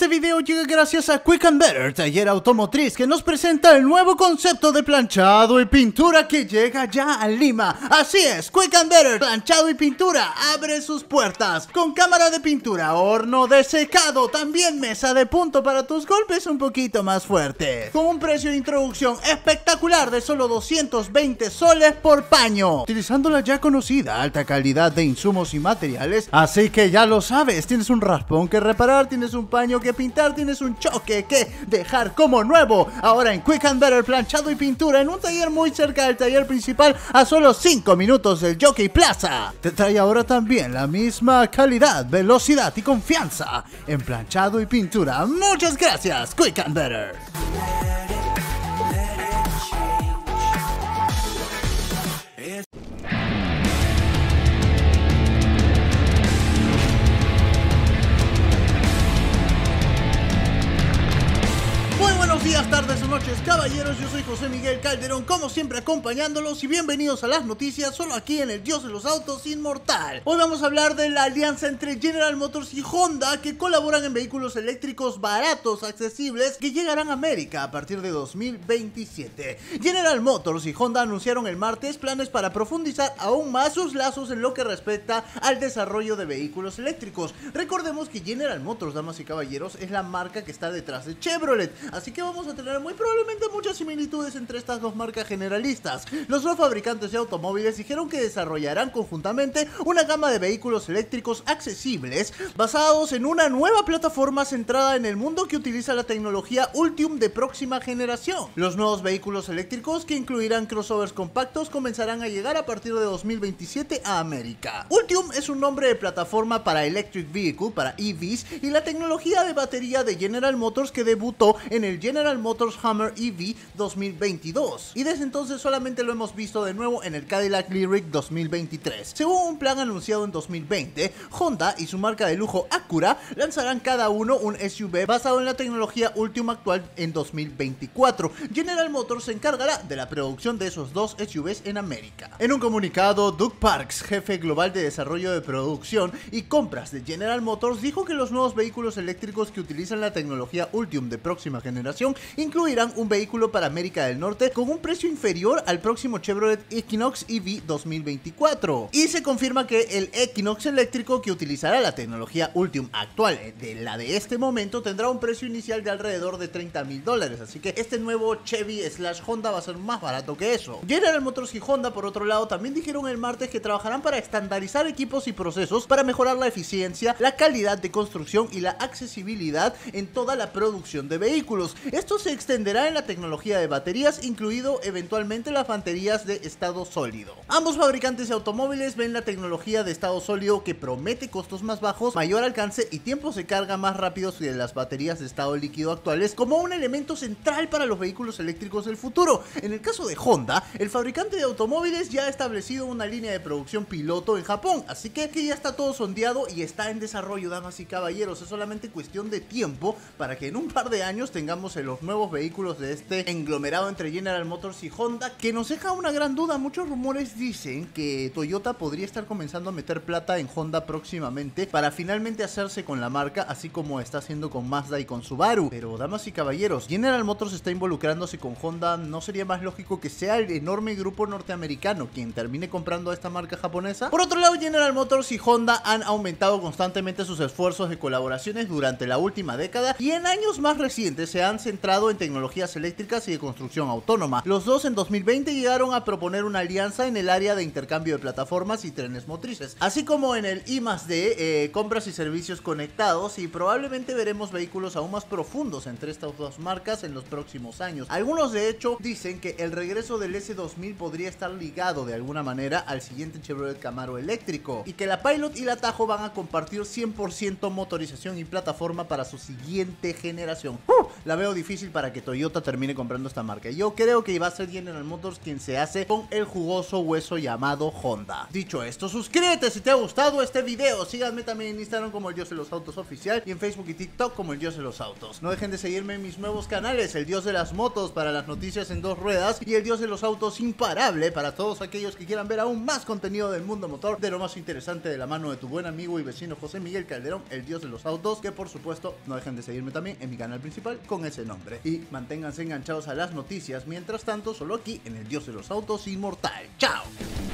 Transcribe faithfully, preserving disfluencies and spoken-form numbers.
Este video llega gracias a Quick and Better, taller automotriz que nos presenta el nuevo concepto de planchado y pintura que llega ya a Lima. Así es, Quick and Better, planchado y pintura, abre sus puertas con cámara de pintura, horno de secado, también mesa de punto para tus golpes un poquito más fuertes, con un precio de introducción espectacular de solo doscientos veinte soles por paño, utilizando la ya conocida alta calidad de insumos y materiales. Así que ya lo sabes, tienes un raspón que reparar, tienes un paño que pintar, tienes un choque que dejar como nuevo. Ahora en Quick and Better, planchado y pintura en un taller muy cerca del taller principal, a solo cinco minutos del Jockey Plaza. Te trae ahora también la misma calidad, velocidad y confianza en planchado y pintura. Muchas gracias, Quick and Better. Días, tardes o noches, caballeros, yo soy José Miguel Calderón, como siempre acompañándolos, y bienvenidos a las noticias solo aquí en el Dios de los Autos Inmortal. Hoy vamos a hablar de la alianza entre General Motors y Honda, que colaboran en vehículos eléctricos baratos, accesibles, que llegarán a América a partir de dos mil veintisiete. General Motors y Honda anunciaron el martes planes para profundizar aún más sus lazos en lo que respecta al desarrollo de vehículos eléctricos. Recordemos que General Motors, damas y caballeros, es la marca que está detrás de Chevrolet, así que vamos Vamos a tener muy probablemente muchas similitudes entre estas dos marcas generalistas. Los dos fabricantes de automóviles dijeron que desarrollarán conjuntamente una gama de vehículos eléctricos accesibles basados en una nueva plataforma centrada en el mundo que utiliza la tecnología Ultium de próxima generación. Los nuevos vehículos eléctricos, que incluirán crossovers compactos, comenzarán a llegar a partir de dos mil veintisiete a América. Ultium es un nombre de plataforma para Electric Vehicle, para E Vs, y la tecnología de batería de General Motors, que debutó en el General Motors Hummer E V dos mil veintidós, y desde entonces solamente lo hemos visto de nuevo en el Cadillac Lyriq dos mil veintitrés. Según un plan anunciado en dos mil veinte, Honda y su marca de lujo Acura lanzarán cada uno un S U V basado en la tecnología Ultium actual en dos mil veinticuatro. General Motors se encargará de la producción de esos dos S U Vs en América. En un comunicado, Doug Parks, jefe global de desarrollo de producción y compras de General Motors, dijo que los nuevos vehículos eléctricos que utilizan la tecnología Ultium de próxima generación incluirán un vehículo para América del Norte con un precio inferior al próximo Chevrolet Equinox E V dos mil veinticuatro, y se confirma que el Equinox eléctrico, que utilizará la tecnología Ultium actual de la de este momento, tendrá un precio inicial de alrededor de treinta mil dólares, así que este nuevo Chevy slash Honda va a ser más barato que eso. General Motors y Honda, por otro lado, también dijeron el martes que trabajarán para estandarizar equipos y procesos para mejorar la eficiencia, la calidad de construcción y la accesibilidad en toda la producción de vehículos. Esto se extenderá en la tecnología de baterías, incluido eventualmente las baterías de estado sólido. Ambos fabricantes de automóviles ven la tecnología de estado sólido, que promete costos más bajos, mayor alcance y tiempos de carga más rápidos que las baterías de estado líquido actuales, como un elemento central para los vehículos eléctricos del futuro. En el caso de Honda, el fabricante de automóviles ya ha establecido una línea de producción piloto en Japón, así que, que ya está todo sondeado y está en desarrollo, damas y caballeros. Es solamente cuestión de tiempo para que en un par de años tengamos los nuevos vehículos de este englomerado entre General Motors y Honda, que nos deja una gran duda. Muchos rumores dicen que Toyota podría estar comenzando a meter plata en Honda próximamente para finalmente hacerse con la marca, así como está haciendo con Mazda y con Subaru. Pero, damas y caballeros, General Motors está involucrándose con Honda. ¿No sería más lógico que sea el enorme grupo norteamericano quien termine comprando a esta marca japonesa? Por otro lado, General Motors y Honda han aumentado constantemente sus esfuerzos de colaboraciones durante la última década, y en años más recientes se han centrado en tecnologías eléctricas y de construcción autónoma. Los dos en dos mil veinte llegaron a proponer una alianza en el área de intercambio de plataformas y trenes motrices, así como en el I más D, eh, compras y servicios conectados, y probablemente veremos vehículos aún más profundos entre estas dos marcas en los próximos años. Algunos, de hecho, dicen que el regreso del S dos mil podría estar ligado de alguna manera al siguiente Chevrolet Camaro eléctrico, y que la Pilot y la Tahoe van a compartir cien por ciento motorización y plataforma para su siguiente generación. Uh, la veo difícil difícil para que Toyota termine comprando esta marca. Yo creo que va a ser General Motors quien se hace con el jugoso hueso llamado Honda. Dicho esto, suscríbete si te ha gustado este video. Síganme también en Instagram como el Dios de los Autos Oficial y en Facebook y TikTok como el Dios de los Autos. No dejen de seguirme en mis nuevos canales, el Dios de las Motos para las noticias en dos ruedas y el Dios de los Autos Imparable para todos aquellos que quieran ver aún más contenido del mundo motor, de lo más interesante, de la mano de tu buen amigo y vecino José Miguel Calderón, el Dios de los Autos, que por supuesto no dejen de seguirme también en mi canal principal con ese nombre. Y manténganse enganchados a las noticias, mientras tanto solo aquí en el Dios de los Autos Inmortal. ¡Chao!